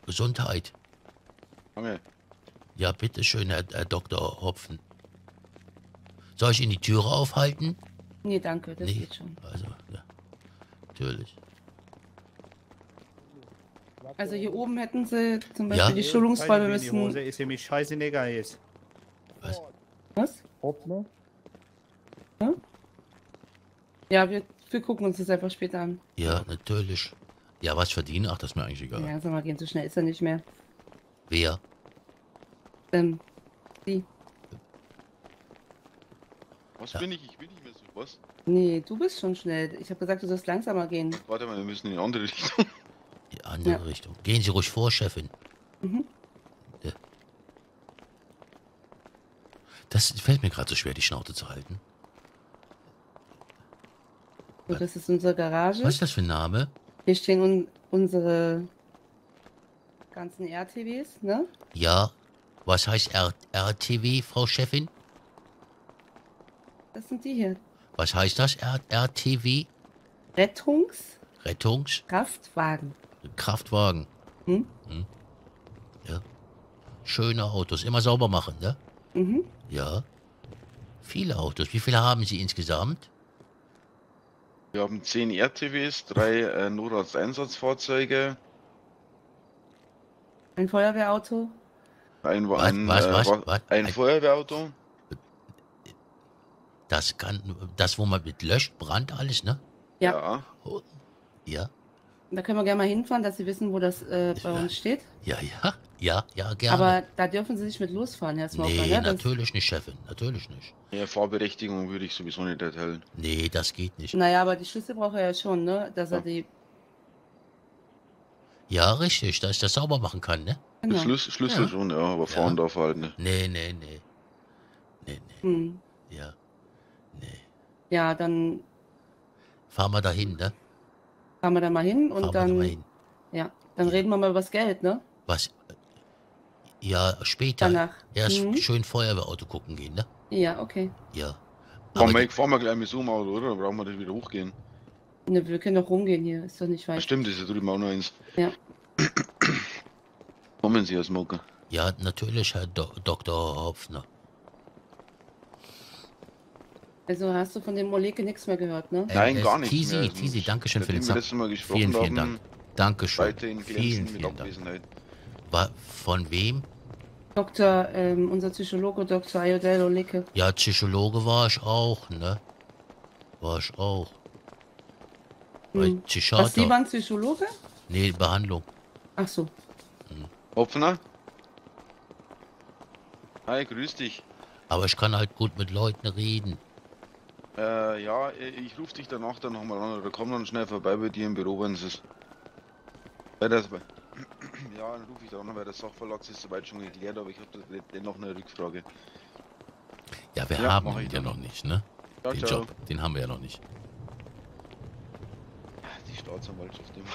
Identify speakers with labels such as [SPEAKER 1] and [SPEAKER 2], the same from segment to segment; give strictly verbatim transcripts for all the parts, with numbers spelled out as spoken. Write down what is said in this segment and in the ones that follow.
[SPEAKER 1] Gesundheit.
[SPEAKER 2] Danke.
[SPEAKER 1] Ja, bitteschön, Herr, Herr Doktor Hopfen. Soll ich Ihnen die Türe aufhalten?
[SPEAKER 3] Nee, danke, das
[SPEAKER 1] Nee.
[SPEAKER 3] geht schon.
[SPEAKER 1] Also, ja, natürlich.
[SPEAKER 3] Also hier oben hätten sie zum
[SPEAKER 1] Ja?
[SPEAKER 3] Beispiel die Schulungsräume
[SPEAKER 4] Die Hose
[SPEAKER 3] müssen...
[SPEAKER 4] ist nämlich scheißegal jetzt.
[SPEAKER 1] Was?
[SPEAKER 3] Was?
[SPEAKER 4] Hoppla.
[SPEAKER 3] Ja, wir, wir gucken uns das einfach später an.
[SPEAKER 1] Ja, natürlich. Ja, was verdienen? Ach, das ist mir eigentlich egal.
[SPEAKER 3] Ja, sag mal, gehen, so schnell ist er nicht mehr.
[SPEAKER 1] Wer?
[SPEAKER 3] Ähm, die.
[SPEAKER 2] Was
[SPEAKER 1] Ja.
[SPEAKER 2] bin ich? Ich bin nicht mehr so. Was?
[SPEAKER 3] Nee, du bist schon schnell. Ich habe gesagt, du sollst langsamer gehen.
[SPEAKER 2] Warte mal, wir müssen in die andere Richtung.
[SPEAKER 1] Die andere
[SPEAKER 3] Ja.
[SPEAKER 1] Richtung. Gehen Sie ruhig vor, Chefin.
[SPEAKER 3] Mhm.
[SPEAKER 1] Ja. Das fällt mir gerade so schwer, die Schnauze zu halten.
[SPEAKER 3] So, das ist unsere Garage.
[SPEAKER 1] Was ist das für ein Name?
[SPEAKER 3] Hier stehen un unsere ganzen R T Ws, ne?
[SPEAKER 1] Ja. Was heißt R RTW, Frau Chefin?
[SPEAKER 3] Das sind die hier.
[SPEAKER 1] Was heißt das, R RTW?
[SPEAKER 3] Rettungskraftwagen.
[SPEAKER 1] Rettungs... Kraftwagen.
[SPEAKER 3] Hm?
[SPEAKER 1] Ja. Schöne Autos. Immer sauber machen, ne?
[SPEAKER 3] Mhm.
[SPEAKER 1] Ja. Viele Autos. Wie viele haben Sie insgesamt?
[SPEAKER 2] Wir haben zehn R T Ws, drei äh, Notarzteinsatzfahrzeuge,
[SPEAKER 3] Ein Feuerwehrauto.
[SPEAKER 2] ein,
[SPEAKER 1] Was,
[SPEAKER 2] ein,
[SPEAKER 1] was,
[SPEAKER 2] äh,
[SPEAKER 1] was,
[SPEAKER 2] wa-
[SPEAKER 1] was?
[SPEAKER 2] ein
[SPEAKER 1] Ein-
[SPEAKER 2] Feuerwehrauto.
[SPEAKER 1] Das kann... Das, wo man mit löscht, Brand, alles, ne?
[SPEAKER 3] Ja.
[SPEAKER 2] Ja.
[SPEAKER 1] Oh. Ja.
[SPEAKER 3] Da können wir gerne mal hinfahren, dass Sie wissen, wo das äh, bei uns steht.
[SPEAKER 1] Ja, ja. Ja, ja, gerne.
[SPEAKER 3] Aber da dürfen Sie nicht mit losfahren, Herr Smoker.
[SPEAKER 1] Nee,
[SPEAKER 3] ne? Das-
[SPEAKER 1] natürlich nicht, Chefin. Natürlich nicht.
[SPEAKER 2] Ja, Fahrberechtigung würde ich sowieso nicht erteilen.
[SPEAKER 1] Nee, das geht nicht.
[SPEAKER 3] Naja, aber die Schlüssel braucht er ja schon, ne? Dass er
[SPEAKER 2] Ja.
[SPEAKER 3] die.
[SPEAKER 1] Ja, richtig, dass ich das sauber machen kann, ne?
[SPEAKER 3] Genau.
[SPEAKER 2] Schlüssel, Schlüssel
[SPEAKER 1] Ja.
[SPEAKER 2] schon, ja, aber fahren
[SPEAKER 1] Ja.
[SPEAKER 2] darf er halt nicht.
[SPEAKER 1] Nee, nee, nee. Nee, nee.
[SPEAKER 3] Hm.
[SPEAKER 1] Ja. Nee.
[SPEAKER 3] Ja, dann
[SPEAKER 1] Fahren wir dahin, ne?
[SPEAKER 3] fahren wir da mal hin
[SPEAKER 1] Fahren
[SPEAKER 3] und
[SPEAKER 1] wir da
[SPEAKER 3] dann.
[SPEAKER 1] mal hin.
[SPEAKER 3] Ja, dann reden wir mal über das Geld, ne?
[SPEAKER 1] Was? Ja, später.
[SPEAKER 3] Danach.
[SPEAKER 1] Erst
[SPEAKER 3] Mhm.
[SPEAKER 1] schön Feuerwehrauto gucken gehen, ne?
[SPEAKER 3] Ja, okay.
[SPEAKER 1] Ja.
[SPEAKER 2] Fahren
[SPEAKER 1] Aber
[SPEAKER 2] wir, fahren wir gleich mit so einem Auto, oder? Dann brauchen wir das wieder hochgehen.
[SPEAKER 3] Ne, wir können doch rumgehen hier, ist doch nicht
[SPEAKER 2] Ja,
[SPEAKER 3] weit.
[SPEAKER 2] stimmt, das ist drüben auch noch eins.
[SPEAKER 3] Ja.
[SPEAKER 2] Kommen Sie, Herr Smoker.
[SPEAKER 1] ja, natürlich, Herr Do Doktor Hopfner.
[SPEAKER 3] Also hast du von dem Moleke nichts mehr gehört, ne?
[SPEAKER 1] Äh,
[SPEAKER 2] Nein,
[SPEAKER 1] es-
[SPEAKER 2] gar nicht
[SPEAKER 1] Tisi,
[SPEAKER 2] mehr.
[SPEAKER 1] Tisi, dankeschön für den
[SPEAKER 2] Seitdem wir
[SPEAKER 1] Sub.
[SPEAKER 2] letztes Mal gesprochen
[SPEAKER 1] Vielen, vielen
[SPEAKER 2] haben,
[SPEAKER 1] Dank. Dankeschön.
[SPEAKER 2] weiterhin
[SPEAKER 1] Vielen,
[SPEAKER 2] glänzend mit
[SPEAKER 1] vielen Dank.
[SPEAKER 2] Abwesenheit.
[SPEAKER 1] War, von wem?
[SPEAKER 3] Doktor, ähm, unser Psychologe, Doktor Ayodel Oleke.
[SPEAKER 1] Ja, Psychologe war ich auch, ne? War ich auch. Weil
[SPEAKER 3] Hm. Was, Sie
[SPEAKER 1] Psychiater.
[SPEAKER 3] waren Psychologe?
[SPEAKER 1] Nee, Behandlung.
[SPEAKER 3] Ach so.
[SPEAKER 2] Hopfner? Hi, grüß dich.
[SPEAKER 1] Aber ich kann halt gut mit Leuten reden.
[SPEAKER 2] Äh, ja, ich rufe dich danach dann nochmal an, oder komm dann schnell vorbei bei dir im Büro, wenn es ist. Weil das, ja, dann rufe ich dann an, weil der Sachverlag ist soweit schon geklärt, aber ich habe dennoch eine Rückfrage.
[SPEAKER 1] Ja, wir
[SPEAKER 2] Ja,
[SPEAKER 1] haben
[SPEAKER 2] mach
[SPEAKER 1] ihn
[SPEAKER 2] ich
[SPEAKER 1] ja
[SPEAKER 2] dann.
[SPEAKER 1] noch nicht, ne?
[SPEAKER 2] Ja,
[SPEAKER 1] Den
[SPEAKER 2] ciao.
[SPEAKER 1] Job, den haben wir ja noch nicht.
[SPEAKER 2] Die Staatsanwaltschaft immer.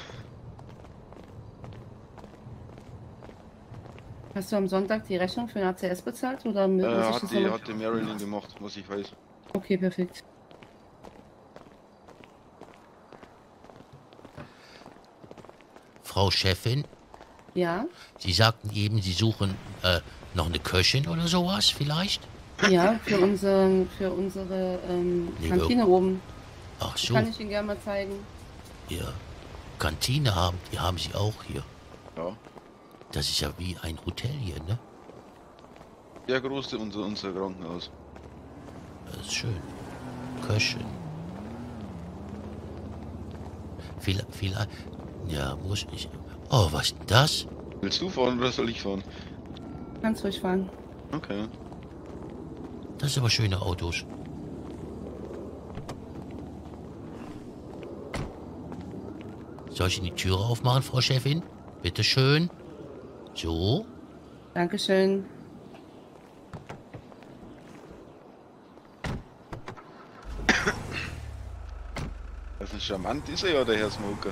[SPEAKER 3] Hast du am Sonntag die Rechnung für den A C S bezahlt? Oder muss
[SPEAKER 2] Äh,
[SPEAKER 3] ich
[SPEAKER 2] hat
[SPEAKER 3] das
[SPEAKER 2] die,
[SPEAKER 3] noch-
[SPEAKER 2] hat die Marilyn gemacht, was ich weiß.
[SPEAKER 3] Okay, perfekt.
[SPEAKER 1] Frau Chefin,
[SPEAKER 3] Ja,
[SPEAKER 1] Sie sagten eben, Sie suchen äh, noch eine Köchin oder sowas vielleicht?
[SPEAKER 3] ja, für, unseren, für unsere ähm,
[SPEAKER 1] Nee,
[SPEAKER 3] Kantine oben.
[SPEAKER 1] Ach
[SPEAKER 3] Die
[SPEAKER 1] so,
[SPEAKER 3] kann ich Ihnen gerne mal zeigen.
[SPEAKER 1] ja. Kantine haben, die haben Sie auch hier.
[SPEAKER 2] Ja.
[SPEAKER 1] Das ist ja wie ein Hotel hier, ne?
[SPEAKER 2] Der große, unser, unser Krankenhaus.
[SPEAKER 1] Das ist schön. Köchin. Vielleicht, vielleicht, ja, muss ich. Oh, was ist denn das?
[SPEAKER 2] Willst du fahren oder soll ich fahren?
[SPEAKER 3] Kannst ruhig fahren.
[SPEAKER 2] Okay.
[SPEAKER 1] Das sind aber schöne Autos. Soll ich Ihnen die Türe aufmachen, Frau Chefin? Bitte schön. So.
[SPEAKER 3] Dankeschön.
[SPEAKER 2] Das ist charmant, ist er ja, der Herr Smoker.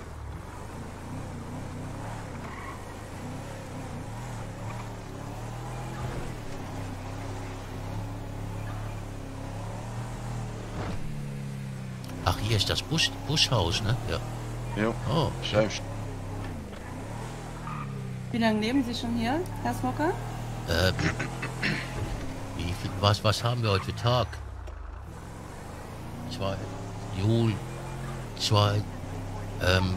[SPEAKER 1] Ach, hier ist das Bus, Bushaus, ne? Ja.
[SPEAKER 2] Ja,
[SPEAKER 1] Oh,
[SPEAKER 2] Scheib.
[SPEAKER 1] ja.
[SPEAKER 2] Ja,
[SPEAKER 1] Ja,
[SPEAKER 2] ich
[SPEAKER 3] Wie lange leben Sie schon hier, Herr Smoker?
[SPEAKER 1] Äh, wie viel, was, was haben wir heute für Tag? Zwei, Juli, zwei, ähm,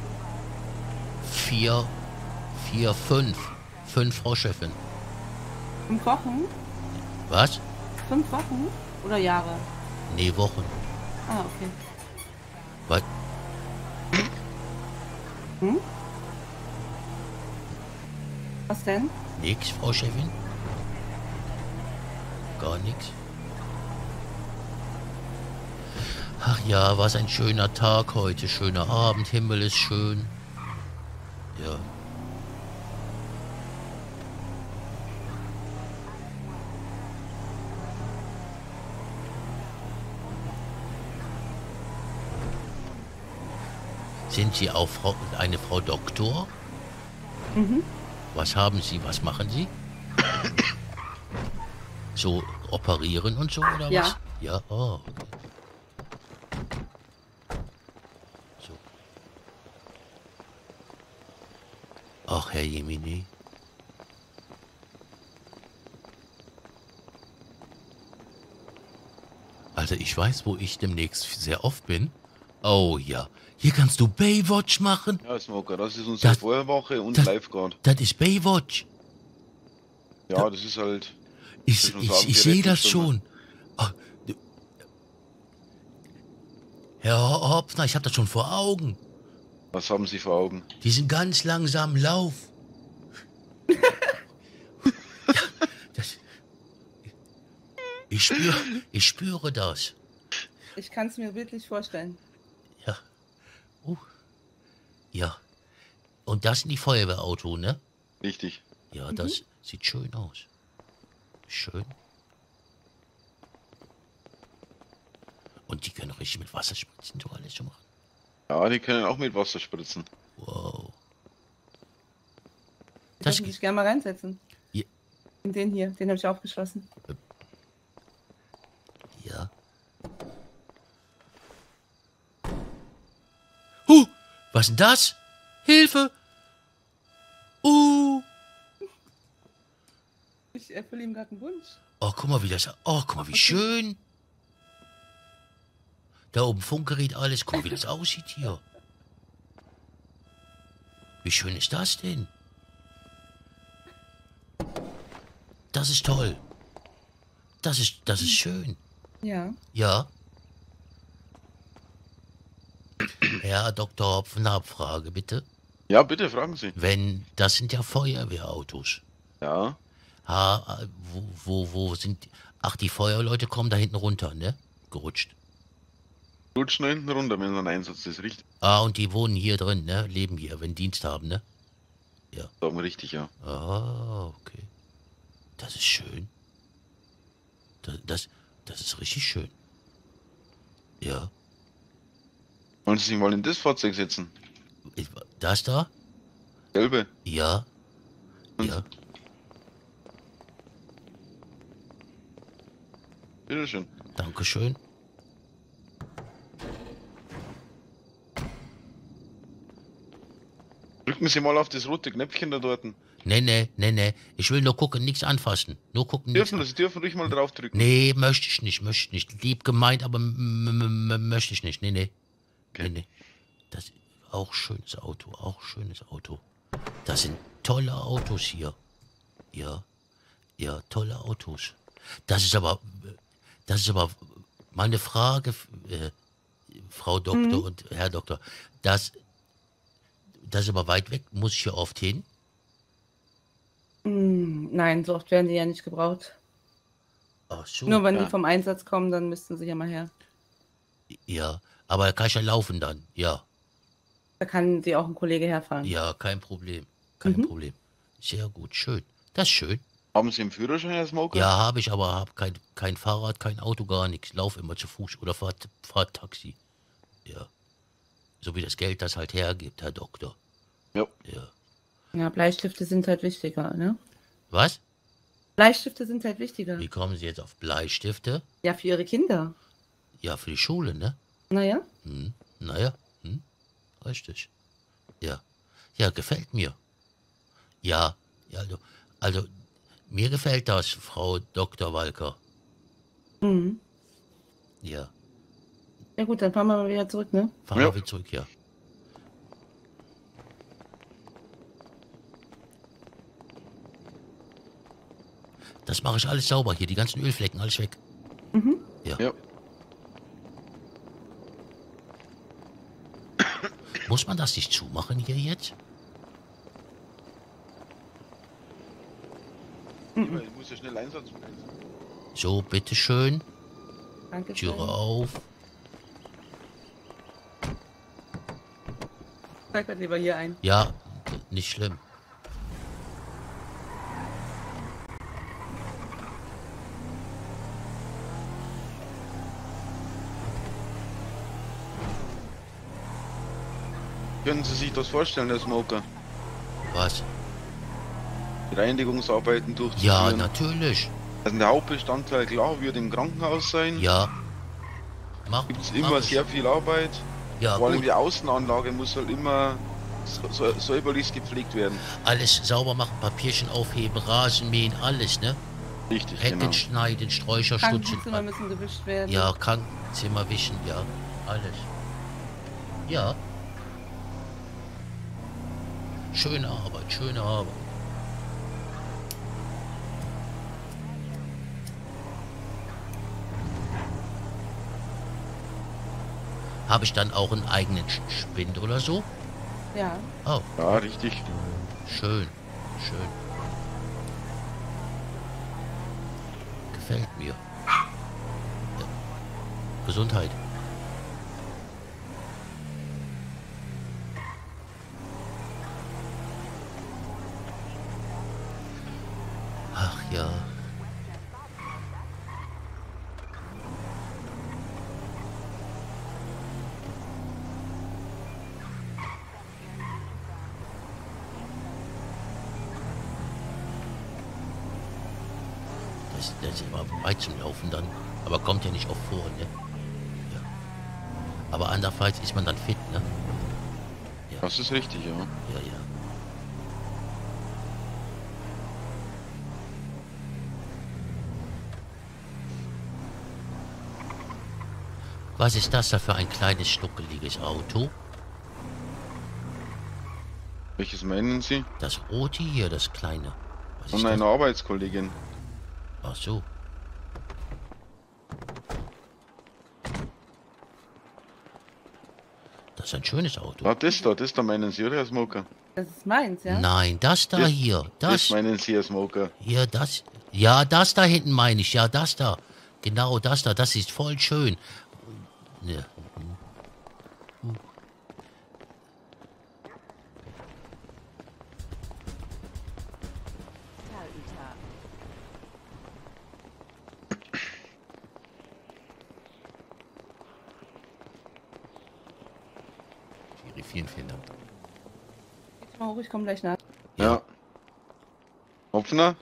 [SPEAKER 1] vier, vier, fünf. Fünf, Frau Chefin.
[SPEAKER 3] Fünf Wochen?
[SPEAKER 1] Was?
[SPEAKER 3] Fünf Wochen? Oder Jahre?
[SPEAKER 1] Nee, Wochen.
[SPEAKER 3] Ah, okay.
[SPEAKER 1] Was?
[SPEAKER 3] Hm? Was denn?
[SPEAKER 1] Nix, Frau Chefin? Gar nichts. Ach ja, was ein schöner Tag heute. Schöner Abend, Himmel ist schön. Ja. Sind Sie auch Frau, eine Frau Doktor?
[SPEAKER 3] Mhm.
[SPEAKER 1] Was haben Sie, was machen Sie? So operieren und so, oder
[SPEAKER 3] Ja.
[SPEAKER 1] was? Ja, oh, okay. So. Ach, Herr Jemini. Also ich weiß, wo ich demnächst sehr oft bin. Oh ja, hier kannst du Baywatch machen.
[SPEAKER 2] Ja, Smoker, das ist unsere
[SPEAKER 1] Das-
[SPEAKER 2] Feuerwache und
[SPEAKER 1] das-
[SPEAKER 2] Lifeguard.
[SPEAKER 1] Das ist Baywatch.
[SPEAKER 2] Ja, das ist halt.
[SPEAKER 1] Ich,
[SPEAKER 2] Soll
[SPEAKER 1] ich,
[SPEAKER 2] schon sagen,
[SPEAKER 1] ich
[SPEAKER 2] die
[SPEAKER 1] sehe das
[SPEAKER 2] Rettungsschwimmer.
[SPEAKER 1] schon. Ach, du- Herr Hopfner, ich habe das schon vor Augen.
[SPEAKER 2] Was haben Sie vor Augen?
[SPEAKER 1] Die sind ganz langsam Lauf. Ja, das, ich, spür, ich spüre das.
[SPEAKER 3] Ich kann es mir bildlich vorstellen.
[SPEAKER 1] Ja. Uh. Ja. Und das sind die Feuerwehrauto, ne?
[SPEAKER 2] Richtig.
[SPEAKER 1] Ja, das sieht schön aus. Schön. Und die können richtig mit Wasser spritzen, so alles schon machen.
[SPEAKER 2] Ja, die können auch mit Wasser spritzen.
[SPEAKER 1] Wow.
[SPEAKER 3] Sie
[SPEAKER 1] Das
[SPEAKER 3] dürfen
[SPEAKER 1] geht.
[SPEAKER 3] sich gerne mal reinsetzen.
[SPEAKER 1] Ja.
[SPEAKER 3] In den hier, den habe ich aufgeschlossen.
[SPEAKER 1] Ja. Huh, was denn das? Hilfe! Uh.
[SPEAKER 3] Ich erfülle ihm gerade einen Wunsch.
[SPEAKER 1] Oh, guck mal, wie das. Oh, guck mal, wie schön. Da oben Funkgerät, alles. Guck mal, wie das aussieht hier. Wie schön ist das denn? Das ist toll. Das ist, das ist schön.
[SPEAKER 3] Ja.
[SPEAKER 1] Ja. Herr Doktor Hopf, eine Abfrage, bitte.
[SPEAKER 2] Ja, bitte fragen Sie.
[SPEAKER 1] Wenn, das sind ja Feuerwehrautos.
[SPEAKER 2] Ja.
[SPEAKER 1] Ha, wo, wo, wo sind die? Ach, die Feuerleute kommen da hinten runter, ne? Gerutscht.
[SPEAKER 2] Rutschen hinten runter, wenn ein Einsatz ist. Richtig.
[SPEAKER 1] Ah, und die wohnen hier drin, ne? Leben hier, wenn Dienst haben, ne?
[SPEAKER 2] Sagen wir richtig, ja.
[SPEAKER 1] Ah, okay. Das ist schön. Das, das, das ist richtig schön. Ja.
[SPEAKER 2] Wollen Sie sich mal in das Fahrzeug setzen?
[SPEAKER 1] Ich- Das da?
[SPEAKER 2] Gelbe.
[SPEAKER 1] Ja. Ja.
[SPEAKER 2] Bitteschön.
[SPEAKER 1] Dankeschön.
[SPEAKER 2] Drücken Sie mal auf das rote Knöpfchen da dort.
[SPEAKER 1] Nee, nee, nee, nee. Ich will nur gucken, nichts anfassen. Nur gucken, nichts
[SPEAKER 2] Dürfen, Sie dürfen ruhig mal drauf drücken.
[SPEAKER 1] Nee, möchte ich nicht, möchte ich nicht. Lieb gemeint, aber m- m- m- möchte ich nicht. Nee, nee.
[SPEAKER 2] Okay.
[SPEAKER 1] Nee, nee. Das ist auch schönes Auto, auch schönes Auto. Das sind tolle Autos hier. Ja, ja, tolle Autos. Das ist aber, das ist aber meine Frage, äh, Frau Doktor
[SPEAKER 3] Mhm.
[SPEAKER 1] und Herr Doktor. Das, das ist aber weit weg. Muss ich hier oft hin?
[SPEAKER 3] Hm, nein, so oft werden die ja nicht gebraucht.
[SPEAKER 1] Ach so.
[SPEAKER 3] Nur wenn
[SPEAKER 2] ja.
[SPEAKER 3] die vom Einsatz kommen, dann müssten sie ja mal her.
[SPEAKER 1] Ja, aber kann ich ja laufen dann. Ja.
[SPEAKER 3] Da kann sie auch ein Kollege herfahren.
[SPEAKER 1] Ja, kein Problem. Kein
[SPEAKER 3] Mhm.
[SPEAKER 1] Problem. Sehr gut, schön. Das ist schön.
[SPEAKER 2] Haben Sie einen Führerschein, Herr Smoker?
[SPEAKER 1] Ja, habe ich, aber habe kein, kein Fahrrad, kein Auto, gar nichts. Lauf immer zu Fuß oder fahr, fahr Taxi. Ja. So wie das Geld das halt hergibt, Herr Doktor.
[SPEAKER 2] Ja.
[SPEAKER 1] Ja.
[SPEAKER 3] Ja, Bleistifte sind halt wichtiger, ne?
[SPEAKER 1] Was?
[SPEAKER 3] Bleistifte sind halt wichtiger.
[SPEAKER 1] Wie kommen Sie jetzt auf Bleistifte?
[SPEAKER 3] Ja, für ihre Kinder.
[SPEAKER 1] Ja, für die Schule, ne?
[SPEAKER 3] Naja,
[SPEAKER 1] Hm. Naja, hm. Richtig. Ja. Ja, gefällt mir. Ja, ja, also, also mir gefällt das, Frau Doktor Walker.
[SPEAKER 3] Mhm.
[SPEAKER 1] Ja,
[SPEAKER 3] Ja gut, dann fahren wir mal wieder zurück, ne?
[SPEAKER 1] fahren
[SPEAKER 2] Ja.
[SPEAKER 1] wir wieder zurück, ja. Das mache ich alles sauber hier, die ganzen Ölflecken, alles weg.
[SPEAKER 3] Mhm.
[SPEAKER 1] Ja.
[SPEAKER 2] Ja.
[SPEAKER 1] Muss man das nicht zumachen hier jetzt?
[SPEAKER 3] Mhm.
[SPEAKER 2] Ich muss ja schnell Einsatz machen.
[SPEAKER 1] So, bitteschön.
[SPEAKER 3] Danke
[SPEAKER 1] Türe
[SPEAKER 3] schön.
[SPEAKER 1] auf.
[SPEAKER 3] Zeig mal lieber hier ein.
[SPEAKER 1] Ja, nicht schlimm.
[SPEAKER 2] Können Sie sich das vorstellen, Herr Smoker?
[SPEAKER 1] Was?
[SPEAKER 2] Die Reinigungsarbeiten durchzuführen?
[SPEAKER 1] Ja, natürlich.
[SPEAKER 2] Also der Hauptbestandteil, klar, wird im Krankenhaus sein.
[SPEAKER 1] Ja. Mach,
[SPEAKER 2] Gibt es
[SPEAKER 1] mach
[SPEAKER 2] immer
[SPEAKER 1] ich.
[SPEAKER 2] sehr viel Arbeit.
[SPEAKER 1] Ja,
[SPEAKER 2] Vor allem
[SPEAKER 1] gut.
[SPEAKER 2] die Außenanlage muss halt immer so, so, säuberlich gepflegt werden.
[SPEAKER 1] Alles sauber machen, Papierchen aufheben, Rasen mähen, alles, ne?
[SPEAKER 2] Richtig,
[SPEAKER 1] Hecken
[SPEAKER 2] genau.
[SPEAKER 1] schneiden, Sträucher stutzen.
[SPEAKER 3] Krankenzimmer müssen gewischt werden.
[SPEAKER 1] Ja, Krankenzimmer wischen, ja. Alles. Ja. Schöne Arbeit, schöne Arbeit. Habe ich dann auch einen eigenen Sch- Spind oder so?
[SPEAKER 3] Ja.
[SPEAKER 1] Oh,
[SPEAKER 2] Ja, richtig.
[SPEAKER 1] schön, schön. Gefällt mir. Ja. Gesundheit. Ach ja. Das, das ist aber weit zum Laufen dann. Aber kommt ja nicht oft vor, ne? Ja. Aber andererseits ist man dann fit, ne?
[SPEAKER 2] Das ist richtig, ja.
[SPEAKER 1] Ja, ja. Was ist das da für ein kleines, schnuckeliges Auto?
[SPEAKER 2] Welches meinen Sie?
[SPEAKER 1] Das rote hier, das kleine. Was ist
[SPEAKER 2] Von
[SPEAKER 1] das?
[SPEAKER 2] einer Arbeitskollegin.
[SPEAKER 1] Ach so. Das ist ein schönes Auto.
[SPEAKER 2] Ah, das da, das da meinen Sie, oder, Herr Smoker?
[SPEAKER 3] Das ist meins, ja?
[SPEAKER 1] Nein, das da
[SPEAKER 2] Das-
[SPEAKER 1] hier.
[SPEAKER 2] Das
[SPEAKER 1] Das.
[SPEAKER 2] meinen Sie, Herr Smoker.
[SPEAKER 1] Hier, das. Ja, das da hinten meine ich. Ja, das da. Genau, das da. Das ist voll schön. Ja. Vielen, vielen Dank.
[SPEAKER 3] Geht mal hoch, ich komme gleich nach.
[SPEAKER 2] Ja. Hopfner?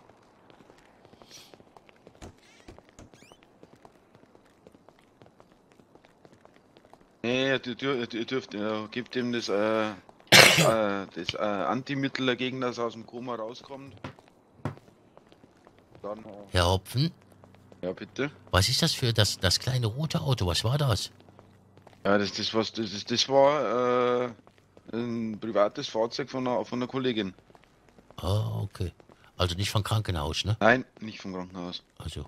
[SPEAKER 2] Nee, ihr, dür ihr dürft, ihr gebt ihm das, äh, äh, das äh, Antimittel dagegen, dass er aus dem Koma rauskommt. Dann, äh,
[SPEAKER 1] Herr Hopfen,
[SPEAKER 2] ja, bitte.
[SPEAKER 1] was ist das für das, das kleine rote Auto? Was war das?
[SPEAKER 2] Ja, das, das, was, das, ist- das war äh, ein privates Fahrzeug von einer, von einer Kollegin.
[SPEAKER 1] Ah, okay. Also nicht vom Krankenhaus, ne?
[SPEAKER 2] Nein, nicht vom Krankenhaus.
[SPEAKER 1] Also.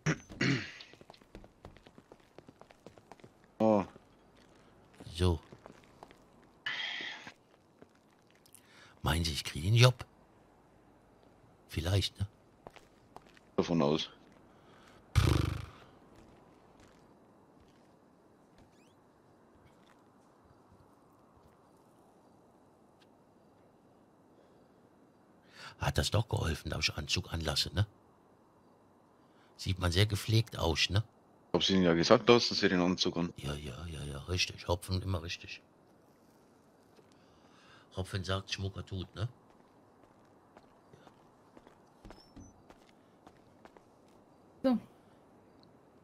[SPEAKER 2] Oh,
[SPEAKER 1] So. Meinen Sie, ich kriege einen Job? Vielleicht, ne?
[SPEAKER 2] davon aus.
[SPEAKER 1] Hat das doch geholfen, dass ich Anzug anlasse, ne? Sieht man sehr gepflegt aus, ne?
[SPEAKER 2] Hab sie Ihnen ja gesagt, dass Sie den Anzug an.
[SPEAKER 1] Ja, ja, ja, ja, richtig. Hopfen immer richtig. Hopfen sagt, Schmucker tut, ne?
[SPEAKER 3] So,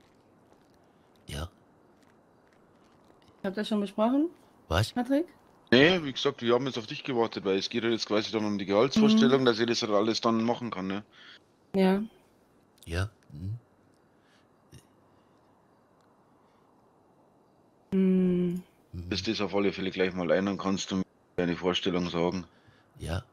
[SPEAKER 1] Ja.
[SPEAKER 3] habt ihr schon besprochen,
[SPEAKER 1] Was?
[SPEAKER 3] Patrick?
[SPEAKER 2] Nee, wie gesagt, wir haben jetzt auf dich gewartet, weil es geht ja jetzt quasi dann um die Gehaltsvorstellung, dass ich das halt alles dann machen kann, ne?
[SPEAKER 3] Ja.
[SPEAKER 1] Ja. Hm.
[SPEAKER 3] Hm.
[SPEAKER 2] Ist das auf alle Fälle gleich mal ein, dann kannst du mir deine Vorstellung sagen.
[SPEAKER 1] Ja.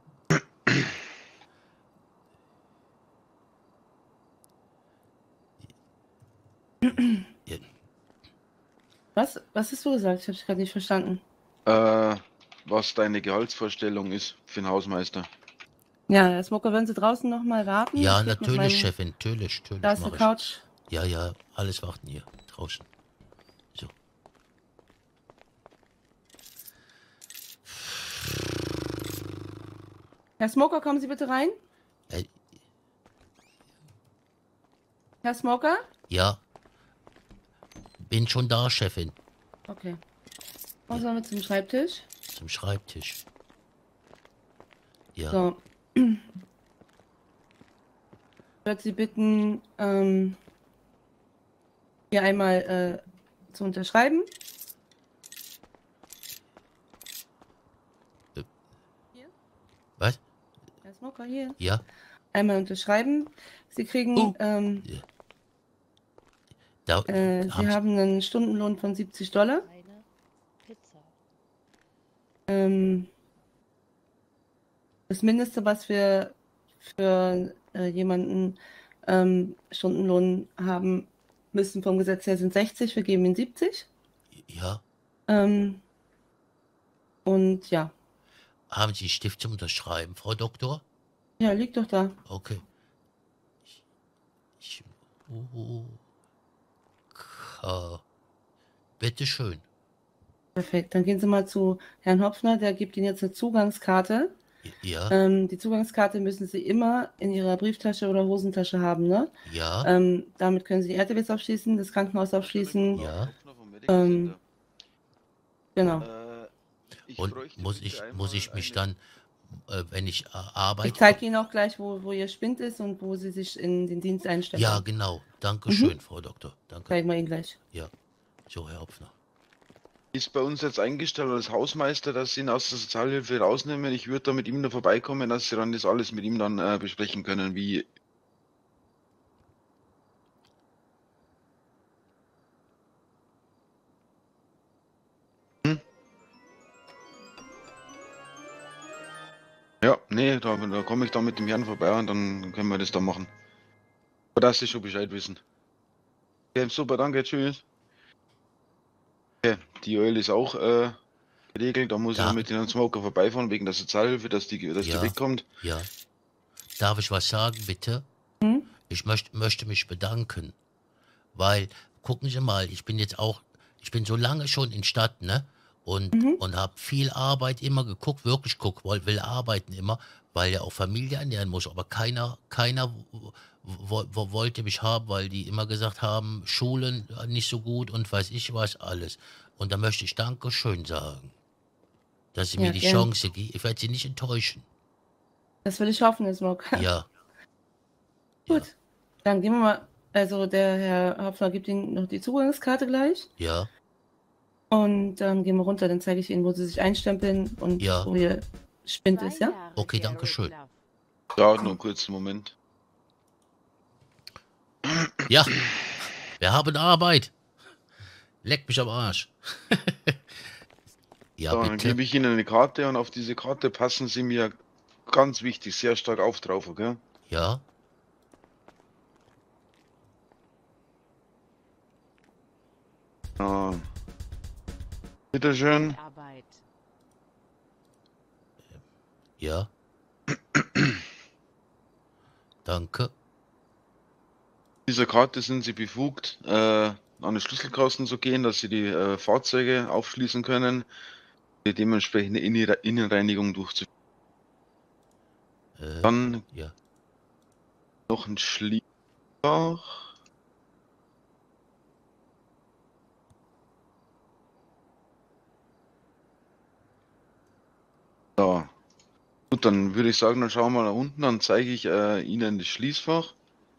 [SPEAKER 1] Ja.
[SPEAKER 3] Was? Was hast du gesagt? Ich habe gerade nicht verstanden.
[SPEAKER 2] Äh, was deine Gehaltsvorstellung ist für einen Hausmeister.
[SPEAKER 3] Ja, Herr Smoker, würden Sie draußen noch mal warten?
[SPEAKER 1] Ja,
[SPEAKER 3] Ich leg mit
[SPEAKER 1] natürlich,
[SPEAKER 3] meinem...
[SPEAKER 1] Chefin, natürlich,
[SPEAKER 3] Da
[SPEAKER 1] natürlich
[SPEAKER 3] ist eine
[SPEAKER 1] mache ich.
[SPEAKER 3] Couch.
[SPEAKER 1] Ja, ja, alles warten hier draußen. So.
[SPEAKER 3] Herr Smoker, kommen Sie bitte rein.
[SPEAKER 1] Äh,
[SPEAKER 3] Herr Smoker?
[SPEAKER 1] ja, bin schon da, Chefin.
[SPEAKER 3] Okay. Kommen Sie mal mit zum Schreibtisch.
[SPEAKER 1] Zum Schreibtisch. Ja,
[SPEAKER 3] So. Ich würde Sie bitten, ähm, hier einmal äh, zu unterschreiben. Hier.
[SPEAKER 1] was?
[SPEAKER 3] Herr Smoker, hier.
[SPEAKER 1] Ja.
[SPEAKER 3] Einmal unterschreiben. Sie kriegen,
[SPEAKER 1] Oh.
[SPEAKER 3] ähm,
[SPEAKER 1] Ja. Da
[SPEAKER 3] äh, Sie
[SPEAKER 1] haben Sie,
[SPEAKER 3] haben einen Stundenlohn von siebzig Dollar.
[SPEAKER 4] Eine Pizza.
[SPEAKER 3] Ähm, das Mindeste, was wir für äh, jemanden ähm, Stundenlohn haben müssen vom Gesetz her, sind sechzig. Wir geben Ihnen siebzig.
[SPEAKER 1] ja,
[SPEAKER 3] Ähm, und ja,
[SPEAKER 1] haben Sie Stift zum Unterschreiben, Frau Doktor?
[SPEAKER 3] ja, liegt doch da.
[SPEAKER 1] Okay. Ich, ich, oh, Ka- bitteschön.
[SPEAKER 3] Perfekt. Dann gehen Sie mal zu Herrn Hopfner, der gibt Ihnen jetzt eine Zugangskarte.
[SPEAKER 1] Ja,
[SPEAKER 3] Ähm, die Zugangskarte müssen Sie immer in Ihrer Brieftasche oder Hosentasche haben, ne?
[SPEAKER 1] ja,
[SPEAKER 3] Ähm, damit können Sie die R T Ws aufschließen, das Krankenhaus aufschließen.
[SPEAKER 1] Ja.
[SPEAKER 3] Ähm, genau.
[SPEAKER 2] Äh, ich
[SPEAKER 1] und
[SPEAKER 2] bräuchte
[SPEAKER 1] muss
[SPEAKER 2] bitte
[SPEAKER 1] ich, muss
[SPEAKER 2] einmal
[SPEAKER 1] ich mich
[SPEAKER 2] eine-
[SPEAKER 1] dann, äh, wenn ich äh,
[SPEAKER 3] Ich
[SPEAKER 1] arbeite?
[SPEAKER 3] zeige Ihnen auch gleich, wo, wo Ihr Spind ist und wo Sie sich in den Dienst einstellen.
[SPEAKER 1] Ja, genau. Dankeschön,
[SPEAKER 3] Mhm.
[SPEAKER 1] Frau Doktor. Danke.
[SPEAKER 3] Zeigen wir Ihnen gleich.
[SPEAKER 1] Ja. So, Herr Hopfner.
[SPEAKER 2] Ist bei uns jetzt eingestellt als Hausmeister, dass sie ihn aus der Sozialhilfe rausnehmen. Ich würde da mit ihm da vorbeikommen, dass sie dann das alles mit ihm dann äh, besprechen können, wie. Hm? Ja, nee, da, da komme ich da mit dem Herrn vorbei und dann können wir das da machen. Aber dass sie schon Bescheid wissen. Okay, super, danke, tschüss. Okay, die Öl ist auch äh, geregelt, da muss
[SPEAKER 1] Da-
[SPEAKER 2] ich mit dem Smoker vorbeifahren wegen der Sozialhilfe, dass die, dass
[SPEAKER 1] Ja.
[SPEAKER 2] die wegkommt.
[SPEAKER 1] Ja. Darf ich was sagen, bitte?
[SPEAKER 3] Hm?
[SPEAKER 1] Ich möcht, möchte mich bedanken, weil, gucken Sie mal, ich bin jetzt auch, ich bin so lange schon in Stadt, ne? Und,
[SPEAKER 3] Mhm.
[SPEAKER 1] und habe viel Arbeit immer geguckt, wirklich guckt, will, will arbeiten immer, weil ja auch Familie ernähren muss. Aber keiner, keiner wo, wo, wo wollte mich haben, weil die immer gesagt haben, Schulen nicht so gut und weiß ich was alles. Und da möchte ich Dankeschön sagen, dass Sie
[SPEAKER 3] Ja,
[SPEAKER 1] mir die
[SPEAKER 3] gern.
[SPEAKER 1] Chance geben. Ich werde Sie nicht enttäuschen.
[SPEAKER 3] Das will ich hoffen, Herr Smoker.
[SPEAKER 1] Ja,
[SPEAKER 3] Gut. Dann gehen wir mal. Also der Herr Hopfner gibt Ihnen noch die Zugangskarte gleich.
[SPEAKER 1] ja,
[SPEAKER 3] Und dann gehen wir runter. Dann zeige ich Ihnen, wo Sie sich einstempeln und
[SPEAKER 1] Ja.
[SPEAKER 3] wo Ihr Spind
[SPEAKER 4] Zwei
[SPEAKER 3] ist, ja?
[SPEAKER 4] Jahre,
[SPEAKER 1] Okay,
[SPEAKER 4] Garrett
[SPEAKER 1] danke schön.
[SPEAKER 4] Love.
[SPEAKER 2] Ja, nur einen kurzen Moment.
[SPEAKER 1] ja. Wir haben Arbeit. Leck mich am Arsch. ja,
[SPEAKER 2] So, dann
[SPEAKER 1] bitte.
[SPEAKER 2] gebe ich Ihnen eine Karte und auf diese Karte passen Sie mir ganz wichtig sehr stark auf drauf, okay?
[SPEAKER 1] Ja,
[SPEAKER 2] Ja. Bitteschön.
[SPEAKER 4] Arbeit.
[SPEAKER 1] ja. Danke.
[SPEAKER 2] Dieser Karte sind Sie befugt, äh, an den Schlüsselkasten zu gehen, dass Sie die äh, Fahrzeuge aufschließen können, die dementsprechende Inne- Innenreinigung durchzuführen.
[SPEAKER 1] Äh,
[SPEAKER 2] Dann
[SPEAKER 1] ja.
[SPEAKER 2] noch ein Schließfach. So. Gut, dann würde ich sagen, dann schauen wir nach unten, dann zeige ich äh, Ihnen das Schließfach.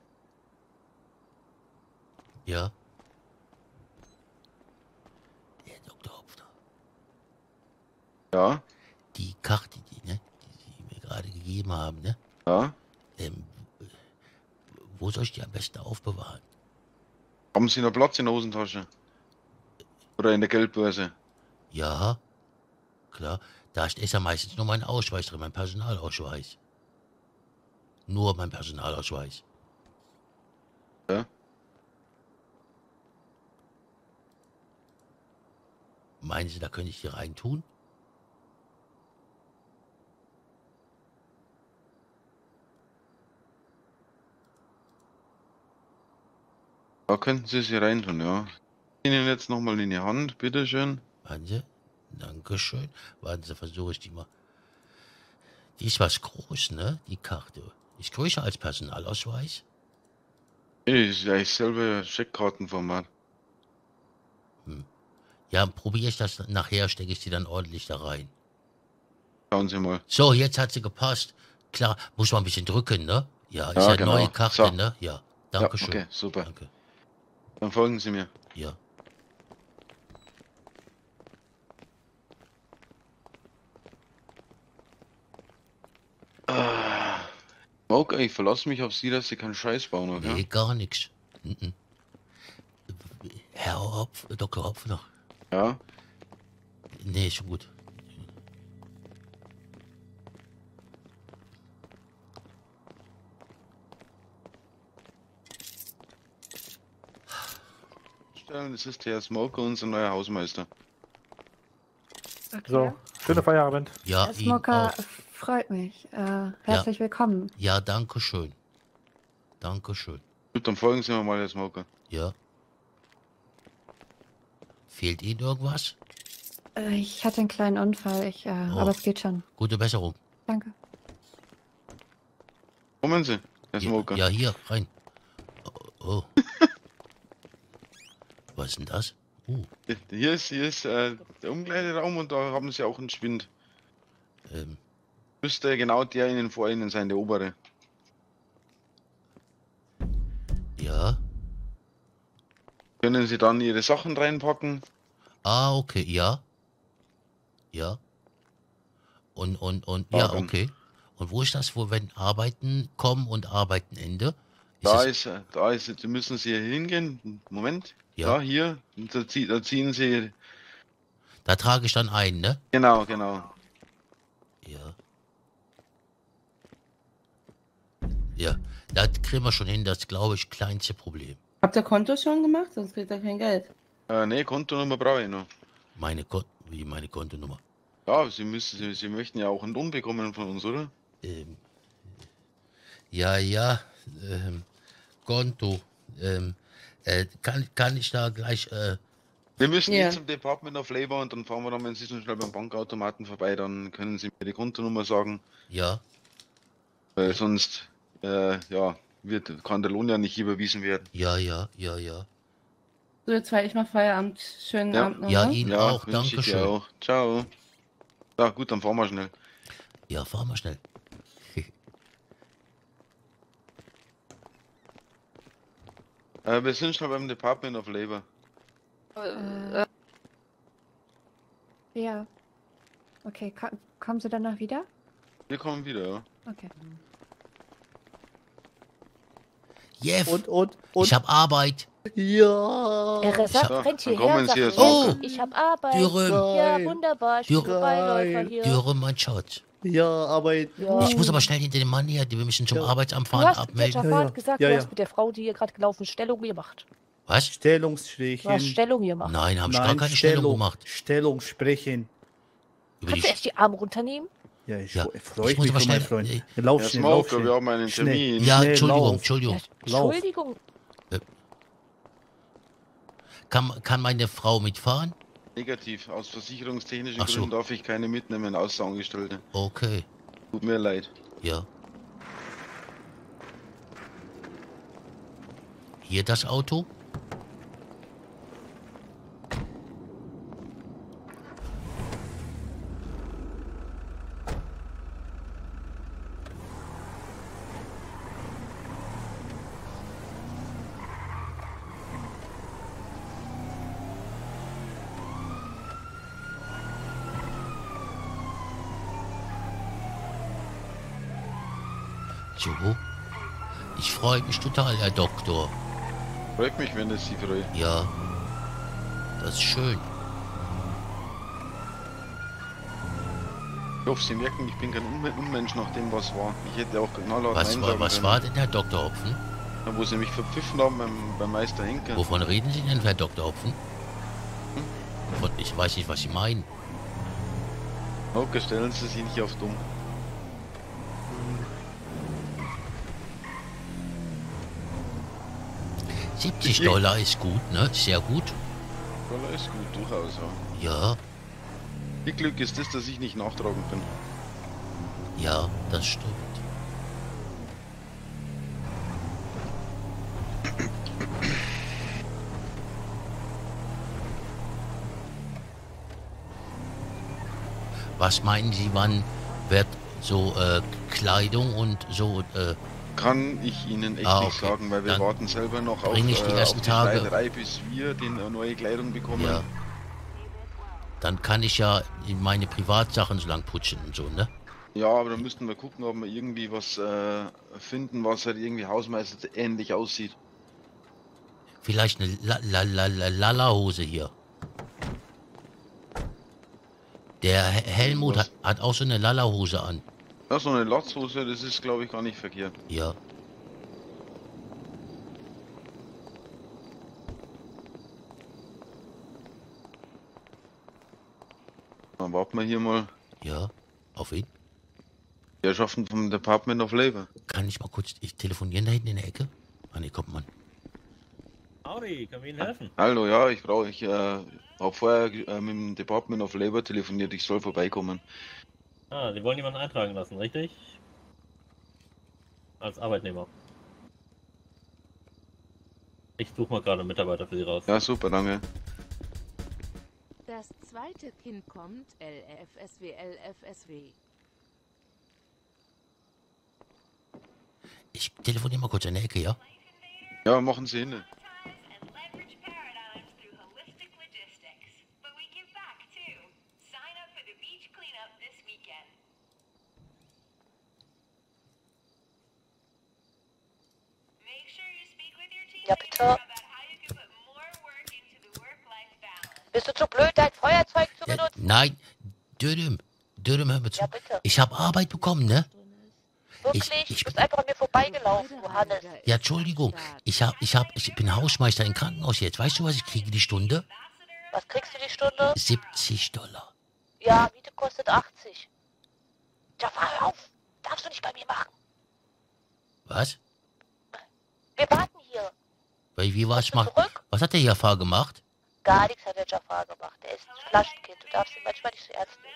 [SPEAKER 1] Ja. Der Doktor Hopfner.
[SPEAKER 2] Ja,
[SPEAKER 1] Die Karte, die, ne, die Sie mir gerade gegeben haben, ne?
[SPEAKER 2] ja.
[SPEAKER 1] Ähm, wo soll ich die am besten aufbewahren?
[SPEAKER 2] Haben Sie noch Platz in der Hosentasche? Oder in der Geldbörse?
[SPEAKER 1] Ja, klar. Da ist ja meistens nur mein Ausweis drin, mein Personalausweis. Nur mein Personalausweis.
[SPEAKER 2] Ja.
[SPEAKER 1] Meinen Sie, da könnte ich die reintun?
[SPEAKER 2] Da könnten Sie sie reintun, ja. Ihnen jetzt nochmal in die Hand, bitteschön.
[SPEAKER 1] Warten Sie. Dankeschön. Warten Sie, versuche ich die mal. Die ist was groß, ne? Die Karte. Ist größer als Personalausweis.
[SPEAKER 2] Nee, ist ja selber Scheckkartenformat.
[SPEAKER 1] Ja, probiere ich das nachher, stecke ich die dann ordentlich da rein.
[SPEAKER 2] Schauen Sie mal.
[SPEAKER 1] So, jetzt hat sie gepasst. Klar, muss man ein bisschen drücken, ne? Ja, ist
[SPEAKER 2] Ja,
[SPEAKER 1] ja
[SPEAKER 2] genau.
[SPEAKER 1] neue Karte,
[SPEAKER 2] So.
[SPEAKER 1] ne? Ja,
[SPEAKER 2] Ja,
[SPEAKER 1] Dankeschön.
[SPEAKER 2] okay, super.
[SPEAKER 1] Danke.
[SPEAKER 2] Dann folgen Sie mir.
[SPEAKER 1] Ja.
[SPEAKER 2] Ah, Smoke, ich verlasse mich auf Sie, dass Sie keinen Scheiß bauen, okay?
[SPEAKER 1] Nee, gar nichts. Mhm. Herr Hopf, Doktor Hopf noch.
[SPEAKER 2] Ja.
[SPEAKER 1] Nee, ist schon gut.
[SPEAKER 2] Stellen, das ist Herr Smoker, unser neuer Hausmeister.
[SPEAKER 4] Okay.
[SPEAKER 5] So, schöner Feierabend.
[SPEAKER 1] Ja,
[SPEAKER 4] Herr
[SPEAKER 1] Ihnen
[SPEAKER 4] Smoker,
[SPEAKER 1] auch.
[SPEAKER 4] freut mich. Äh, herzlich willkommen.
[SPEAKER 1] Ja, danke schön. Danke schön.
[SPEAKER 2] Gut, dann folgen Sie mir mal, Herr Smoker.
[SPEAKER 1] Ja. Fehlt Ihnen irgendwas?
[SPEAKER 4] Äh, ich hatte einen kleinen Unfall, ich, äh,
[SPEAKER 1] Oh.
[SPEAKER 4] aber es geht schon.
[SPEAKER 1] Gute Besserung.
[SPEAKER 4] Danke.
[SPEAKER 2] Kommen Sie, Herr
[SPEAKER 1] Ja,
[SPEAKER 2] Smoker.
[SPEAKER 1] ja, hier, rein. Oh. oh. Was ist denn das? Uh,
[SPEAKER 2] Hier ist, hier ist äh, der Umkleideraum und da haben Sie auch einen Spind.
[SPEAKER 1] ähm,
[SPEAKER 2] Müsste genau der Ihnen vor Ihnen sein, der obere.
[SPEAKER 1] ja.
[SPEAKER 2] Können Sie dann Ihre Sachen reinpacken?
[SPEAKER 1] Ah, okay, ja. Ja. Und, und, und,
[SPEAKER 2] Ja,
[SPEAKER 1] ja,
[SPEAKER 2] dann.
[SPEAKER 1] okay. Und wo ist das, wo, wenn Arbeiten kommen und Arbeiten Ende? Ist
[SPEAKER 2] Da
[SPEAKER 1] es,
[SPEAKER 2] ist, äh, da ist, da müssen Sie hingehen. Moment.
[SPEAKER 1] Ja.
[SPEAKER 2] Da, hier. Und da, zie da ziehen Sie.
[SPEAKER 1] da trage ich dann ein, ne?
[SPEAKER 2] Genau, genau.
[SPEAKER 1] Ja. Ja, das kriegen wir schon hin, das glaube ich kleinste Problem.
[SPEAKER 3] Habt ihr Konto schon gemacht? Sonst kriegt ihr kein Geld.
[SPEAKER 2] Äh, nee, Kontonummer brauche ich noch.
[SPEAKER 1] Meine Kon wie meine Kontonummer.
[SPEAKER 2] Ja, Sie müssen, Sie, Sie möchten ja auch einen Lohn bekommen von uns, oder?
[SPEAKER 1] Ähm, ja, ja, ähm, Konto. Ähm, äh, kann, kann ich da gleich, äh,
[SPEAKER 2] Wir müssen
[SPEAKER 3] Ja.
[SPEAKER 2] jetzt zum Department of Labor und dann fahren wir dann, wenn Sie schon schnell beim Bankautomaten vorbei, dann können Sie mir die Kontonummer sagen,
[SPEAKER 1] ja,
[SPEAKER 2] weil
[SPEAKER 1] Ja.
[SPEAKER 2] sonst, äh, ja, wird, kann der Lohn ja nicht überwiesen werden.
[SPEAKER 1] ja, ja, ja, ja.
[SPEAKER 3] So, jetzt fahre ich mal Feierabend. Schönen
[SPEAKER 2] Ja.
[SPEAKER 3] Abend noch.
[SPEAKER 1] Ja,
[SPEAKER 3] ne?
[SPEAKER 1] Ihnen
[SPEAKER 2] Ja,
[SPEAKER 1] auch,
[SPEAKER 2] wünsche ich
[SPEAKER 1] danke
[SPEAKER 2] dir
[SPEAKER 1] schön.
[SPEAKER 2] auch. Ciao. Ja, gut, dann fahren wir schnell.
[SPEAKER 1] Ja, fahren wir schnell.
[SPEAKER 2] Äh, wir sind schon beim Department of Labor.
[SPEAKER 4] Äh, ja. Okay, ko kommen Sie dann noch wieder?
[SPEAKER 2] Wir kommen wieder, ja.
[SPEAKER 4] Okay.
[SPEAKER 1] Jeff,
[SPEAKER 5] Und, und, und.
[SPEAKER 1] ich hab Arbeit.
[SPEAKER 5] Ja.
[SPEAKER 6] Er
[SPEAKER 1] Ich
[SPEAKER 6] sagt,
[SPEAKER 2] hab-
[SPEAKER 6] rennt
[SPEAKER 2] dann
[SPEAKER 6] hierher
[SPEAKER 2] kommen
[SPEAKER 6] und sagt,
[SPEAKER 2] Sie jetzt
[SPEAKER 6] oh,
[SPEAKER 1] auch.
[SPEAKER 6] ich hab Arbeit.
[SPEAKER 1] Dürren,
[SPEAKER 6] Ja,
[SPEAKER 5] Nein.
[SPEAKER 6] wunderbar, ich bin
[SPEAKER 1] Dürren.
[SPEAKER 6] Beiläufer hier.
[SPEAKER 1] Dürren, mein Schatz.
[SPEAKER 5] Ja, Arbeit.
[SPEAKER 6] Ja.
[SPEAKER 1] Ich muss aber schnell hinter dem Mann her, wir müssen zum
[SPEAKER 5] Ja.
[SPEAKER 1] Arbeitsamt
[SPEAKER 6] Du
[SPEAKER 1] fahren,
[SPEAKER 6] hast,
[SPEAKER 1] abmelden.
[SPEAKER 6] der
[SPEAKER 5] Ja,
[SPEAKER 6] Jafar
[SPEAKER 5] ja.
[SPEAKER 6] hat gesagt,
[SPEAKER 5] Ja,
[SPEAKER 6] du
[SPEAKER 5] ja.
[SPEAKER 6] hast mit der Frau, die hier gerade gelaufen ist, Stellung gemacht.
[SPEAKER 1] Was?
[SPEAKER 5] Stellungsstrichen.
[SPEAKER 6] Du hast Stellung gemacht.
[SPEAKER 1] Nein, habe ich gar
[SPEAKER 5] Nein,
[SPEAKER 1] keine Stellung
[SPEAKER 5] Stellung,
[SPEAKER 1] gemacht.
[SPEAKER 5] Stellung sprechen.
[SPEAKER 1] Über
[SPEAKER 6] Kannst
[SPEAKER 1] die
[SPEAKER 6] du erst die Arme runternehmen?
[SPEAKER 5] Ja, ich
[SPEAKER 1] Ja,
[SPEAKER 5] freue
[SPEAKER 1] ich
[SPEAKER 5] mich
[SPEAKER 1] muss aber
[SPEAKER 5] schon, mein
[SPEAKER 1] schnell-
[SPEAKER 5] Freund.
[SPEAKER 1] nee.
[SPEAKER 5] Lauf
[SPEAKER 2] Herr
[SPEAKER 5] schnell, lauf
[SPEAKER 2] Smoker, wir
[SPEAKER 5] schnell.
[SPEAKER 2] haben einen
[SPEAKER 5] Schnell.
[SPEAKER 2] Termin.
[SPEAKER 1] Ja,
[SPEAKER 5] Schnell,
[SPEAKER 1] Entschuldigung,
[SPEAKER 5] lauf.
[SPEAKER 1] Entschuldigung.
[SPEAKER 6] Ja,
[SPEAKER 5] Lauf.
[SPEAKER 6] Entschuldigung.
[SPEAKER 1] Kann, kann meine Frau mitfahren?
[SPEAKER 2] Negativ. Aus versicherungstechnischen
[SPEAKER 1] Ach so.
[SPEAKER 2] Gründen darf ich keine mitnehmen, außer Angestellte.
[SPEAKER 1] Okay,
[SPEAKER 2] Tut mir leid.
[SPEAKER 1] ja. Hier das Auto? So. Ich freue mich total, Herr Doktor.
[SPEAKER 2] Freut mich, wenn es Sie freut.
[SPEAKER 1] Ja. Das ist schön.
[SPEAKER 2] Ich hoffe, Sie merken, ich bin kein Unme- Unmensch nach dem, was war. Ich hätte auch knallhart
[SPEAKER 1] Was,
[SPEAKER 2] Nein
[SPEAKER 1] war,
[SPEAKER 2] sagen
[SPEAKER 1] was
[SPEAKER 2] können.
[SPEAKER 1] war denn, Herr Doktor Hopfen?
[SPEAKER 2] Ja, wo Sie mich verpfiffen haben beim, beim Meister Henker.
[SPEAKER 1] Wovon reden Sie denn, Herr Doktor Hopfen? Von, ich weiß nicht, was Sie meinen.
[SPEAKER 2] Okay, stellen Sie sich nicht auf dumm.
[SPEAKER 1] siebzig
[SPEAKER 2] Ich-
[SPEAKER 1] Dollar ist gut, ne? Sehr gut.
[SPEAKER 2] Dollar ist gut, durchaus, ja.
[SPEAKER 1] Ja,
[SPEAKER 2] Wie Glück ist das, dass ich nicht nachtragen bin.
[SPEAKER 1] ja, das stimmt. Was meinen Sie, wann wird so äh, Kleidung und so äh,
[SPEAKER 2] Kann ich Ihnen echt
[SPEAKER 1] Ah,
[SPEAKER 2] nicht
[SPEAKER 1] okay.
[SPEAKER 2] sagen, weil wir
[SPEAKER 1] Dann
[SPEAKER 2] warten selber noch auf,
[SPEAKER 1] bring ich die
[SPEAKER 2] äh,
[SPEAKER 1] ersten
[SPEAKER 2] auf die
[SPEAKER 1] Tage-
[SPEAKER 2] Schneiderei, bis wir die neue Kleidung bekommen.
[SPEAKER 1] ja. Dann kann ich ja meine Privatsachen so lang putzen und so, ne?
[SPEAKER 2] Ja, aber dann müssten wir gucken, ob wir irgendwie was äh, finden, was halt irgendwie Hausmeister ähnlich aussieht.
[SPEAKER 1] Vielleicht eine La La La La Lala-Hose hier. Der He- Helmut
[SPEAKER 2] Was?
[SPEAKER 1] hat, hat auch so eine Lala-Hose an.
[SPEAKER 2] Ja, so eine Latzhose, das ist, glaube ich, gar nicht verkehrt.
[SPEAKER 1] Ja.
[SPEAKER 2] Dann warten wir hier mal.
[SPEAKER 1] Ja. Auf wen?
[SPEAKER 2] Die Herrschaften vom Department of Labor.
[SPEAKER 1] Kann ich mal kurz ich telefonieren da hinten in der Ecke? Ah ne, kommt man.
[SPEAKER 7] Howdy, können wir Ihnen helfen?
[SPEAKER 2] Hallo, ja, ich brauche, ich äh, habe vorher äh, mit dem Department of Labor telefoniert, ich soll vorbeikommen.
[SPEAKER 7] Ah, Sie wollen jemanden eintragen lassen, richtig? Als Arbeitnehmer. Ich suche mal gerade einen Mitarbeiter für Sie raus.
[SPEAKER 2] Ja, super, danke.
[SPEAKER 8] Das zweite Kind kommt, L F S W, L F S W.
[SPEAKER 1] Ich telefoniere mal kurz in der Ecke, ja?
[SPEAKER 2] Ja, machen Sie hin.
[SPEAKER 6] Ja, bitte. Bist du zu blöd, dein Feuerzeug zu
[SPEAKER 1] Ja,
[SPEAKER 6] benutzen?
[SPEAKER 1] nein, Dödem, Dödem, hör mir zu.
[SPEAKER 6] Ja, bitte.
[SPEAKER 1] Ich habe Arbeit bekommen, ne?
[SPEAKER 6] Wirklich?
[SPEAKER 1] ich-
[SPEAKER 6] du bist einfach an mir vorbeigelaufen, du Hannes.
[SPEAKER 1] Ja, Entschuldigung. Ich hab, ich hab, ich bin Hausmeister im Krankenhaus jetzt. Weißt du, was ich kriege die Stunde?
[SPEAKER 6] Was kriegst du die Stunde?
[SPEAKER 1] siebzig Dollar.
[SPEAKER 6] Ja, Miete kostet achtzig. Ja, fahr auf. Darfst du nicht bei mir machen.
[SPEAKER 1] Was?
[SPEAKER 6] Wir warten hier.
[SPEAKER 1] Weil, wie war's
[SPEAKER 6] Kommst du
[SPEAKER 1] mal?
[SPEAKER 6] zurück?
[SPEAKER 1] Was hat der Jafar gemacht?
[SPEAKER 6] Gar nichts hat der Jafar gemacht. Er ist ein Flaschenkind. Du darfst ihn manchmal nicht so ernst nehmen.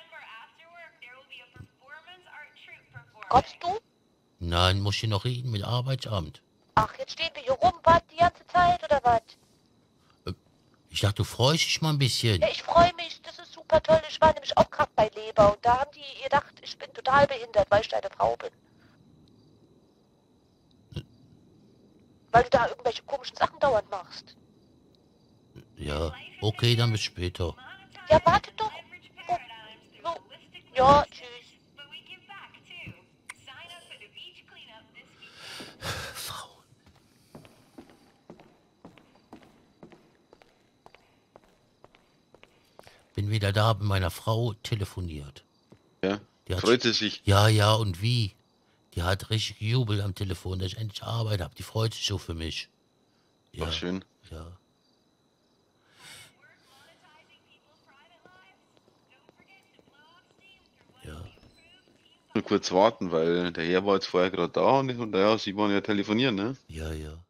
[SPEAKER 6] Kommst du?
[SPEAKER 1] Nein, muss ich noch reden mit Arbeitsamt.
[SPEAKER 6] Ach, jetzt stehen wir hier rum, warten die ganze Zeit, oder was?
[SPEAKER 1] Ich dachte, du freust dich mal ein bisschen.
[SPEAKER 6] Ja, ich freue mich. Das ist super toll. Ich war nämlich auch krank bei Leber. Und da haben die gedacht, ich bin total behindert, weil ich deine Frau bin. Weil du da irgendwelche komischen Sachen dauernd machst.
[SPEAKER 1] Ja, okay, dann bis später.
[SPEAKER 6] Ja, warte doch. Oh, oh. Ja, tschüss.
[SPEAKER 1] Frauen. Bin wieder da, mit meiner Frau telefoniert.
[SPEAKER 2] Ja,
[SPEAKER 1] Die hat,
[SPEAKER 2] freut sie sich.
[SPEAKER 1] ja, ja, und wie? Die hat richtig gejubelt am Telefon, dass ich endlich Arbeit habe. Die freut sich so für mich. Ja,
[SPEAKER 2] Ach, schön.
[SPEAKER 1] ja. Ja,
[SPEAKER 2] Nur kurz warten, weil der Herr war jetzt vorher gerade da und, und ja, Sie waren ja telefonieren, ne?
[SPEAKER 1] ja, ja.